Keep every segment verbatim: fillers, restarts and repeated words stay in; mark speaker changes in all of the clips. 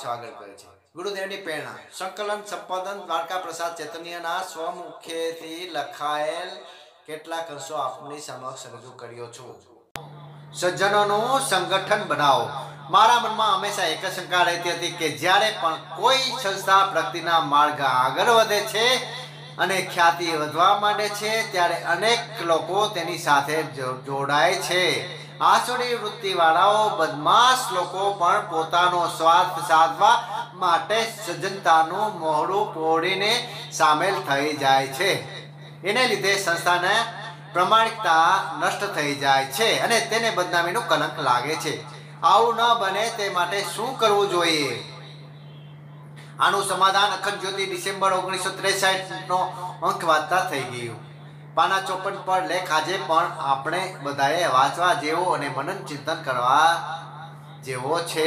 Speaker 1: અપેક્ષા આગળ કરે છે। ગુરુદેવની પ્રેરણા સંકલન સંપાદન દ્વારકા પ્રસાદ ચૈતન્યના સ્વમુખેથી લખાયેલ કેટલાક અંશો આપની સમક્ષ રજૂ કર્યો છું। સજ્જનોનું સંગઠન બનાવો। મારા મનમાં હંમેશા એક જ શંકા રહેતી હતી કે જ્યારે પણ કોઈ સંસ્થા પ્રગતિના માર્ગ આગળ વધે છે અને ખ્યાતિ વધવા માંડે છે ત્યારે અનેક લોકો તેની સાથે જોડાય છે। આસુરી વૃત્તિવાળાઓ બદમાશ લોકો પણ પોતાનો સ્વાર્થ સાધવા માટે સજ્જનતાનું મોહડું તોડીને સામેલ થઈ જાય છે। એને લીધે સંસ્થાને પ્રમાણિકતા નષ્ટ થઈ જાય છે અને તેને બદનામીનું કલંક લાગે છે। આવું ન બને તે માટે શું કરવું જોઈએ? આનું સમાધાન અખંડ જ્યોતિ ડિસેમ્બર ઓગણીસો ત્રેસઠ નો અંક વાંચતા થઈ ગયું। પાના ચોપન પર લેખ આજે પણ આપણે બધાએ વાંચવા જેવો અને મનન ચિંતન કરવા જેવો છે।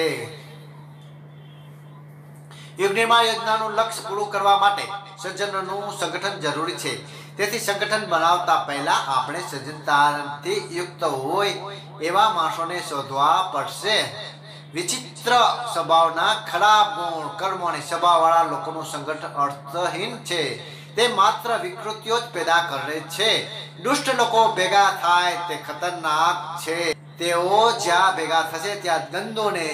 Speaker 1: યુગ નિર્માણ યોજનાનું લક્ષ્ય પૂરું કરવા માટે સજ્જનોનું સંગઠન જરૂરી છે। તેથી સંગઠન બનાવતા પહેલા આપણે સજ્જનતાથી યુક્ત હોય એવા માણસોને શોધવા પડશે। વિચિત્ર સ્વભાવના ખરાબ ગુણ કર્મો અને સ્વભાવવાળા લોકોનું સંગઠન અર્થહીન છે। તે માત્ર વિકૃતિઓ જ પેદા કરે છે। દુષ્ટ લોકો ભેગા થાય તે ખતરનાક છે। તેઓ જ્યાં ભેગા થશે ત્યાં ધંધોને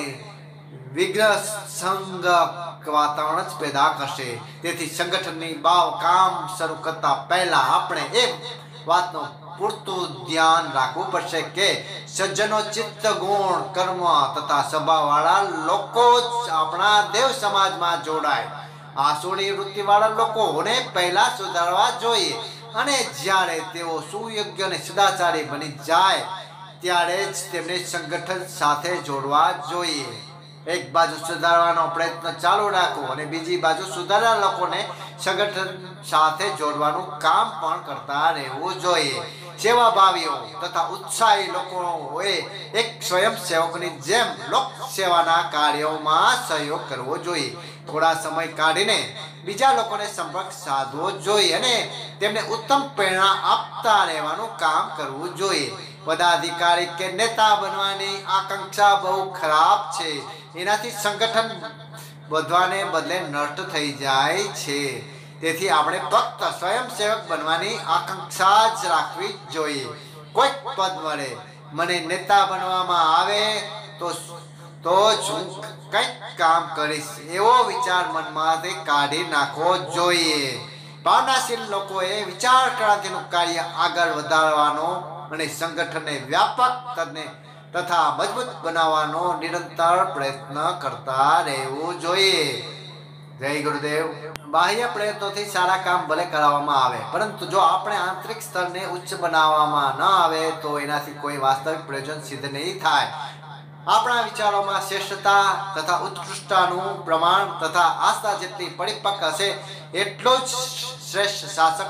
Speaker 1: વિઘ્નસંગ વાતાવરણ જ પેદા કરશે। તેથી સંગઠનની બાવ કામ શરૂ કરતા પહેલા આપણે એક વાતનું પૂરતું ધ્યાન રાખવું પડશે કે સજ્જનો ચિત્ત ગુણ કર્મ તથા સ્વભાવવાળા લોકો જ આપણા દેવ સમાજમાં જોડાય। આસુરી વૃત્તિવાળા લોકોને પહેલા સુધારવા જોઈએ અને જ્યારે તેઓ સુયોગ્ય અને સદાચારી બની જાય ત્યારે જ તેમને સંગઠન સાથે જોડવા જોઈએ। એક બાજુ સુધારવાનો પ્રયત્ન ચાલુ રાખો અને બીજી બાજુ સુધારેલા લોકોને સંગઠન સાથે જોડવાનું કામ પણ કરતા રહેવું જોઈએ। સેવાભાવીઓ તથા ઉત્સાહી લોકોએ એક સ્વયંસેવકની જેમ લોક સેવાના કાર્યોમાં સહયોગ કરવો જોઈએ। થોડા સમય કાઢીને બીજા લોકોને સંપર્ક સાધવો જોઈએ અને તેમને ઉત્તમ પ્રેરણા આપતા રહેવાનું કામ કરવું જોઈએ। પદાધિકારી કે નેતા બનવાની આકાંક્ષા બહુ ખરાબ છે। એનાથી સંગઠન વધવાને બદલે નષ્ટ થઈ જાય છે। તેથી આપણે ફક્ત સ્વયંસેવક બનવાની આકાંક્ષા જ રાખવી જોઈએ। કોઈક પદ મળે મને નેતા બનવામાં આવે તો તો જ હું કંઈક કામ કરીશ એવો વિચાર મનમાંથી કાઢી નાખવો જોઈએ। ભાવનાશીલ લોકોએ વિચાર ક્રાંતિનું કાર્ય આગળ વધારવાનો અને સંગઠનને વ્યાપક અને તથા મજબૂત બનાવવાનો નિરંતર પ્રયત્ન કરતા રહેવું જોઈએ। જય ગુરુદેવ। બાહ્ય પ્રયત્નોથી સારા કામ ભલે કરાવવામાં આવે પરંતુ જો આપણે આંતરિક સ્તરને ઉચ્ચ બનાવવામાં ન આવે તો એનાથી કોઈ વાસ્તવિક પ્રયોજન સિદ્ધ નહીં થાય। આપણા વિચારોમાં શ્રેષ્ઠતા તથા ઉત્કૃષ્ટતાનું પ્રમાણ તથા આસ્થા જેટલી પરિપક્વ હશે એટલો જ શ્રેષ્ઠ શાસક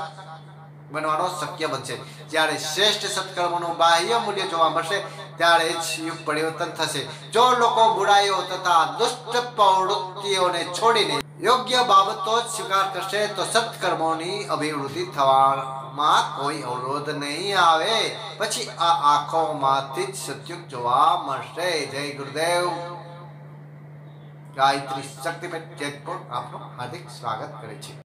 Speaker 1: બનવાનો શક્ય બનશે। જ્યારે શ્રેષ્ઠ સત્કર્મોનું બાહ્ય મૂલ્ય જોવા મળશે ત્યારે જ યુગ પરિવર્તન થશે। જો લોકો બુરાઈઓ તથા દુષ્ટ પ્રવૃત્તિઓને છોડીને યોગ્ય બાબતો જ સ્વીકાર કરશે તો સત્કર્મોની અભિવૃદ્ધિ થવામાં કોઈ અવરોધ નહીં આવે। પછી આ આંખોમાંથી જ સત્યુગ જોવા મળશે। જય ગુરુદેવ। ગાયત્રી શક્તિપીઠ જેતપુર આપનું હાર્દિક સ્વાગત કરે છે।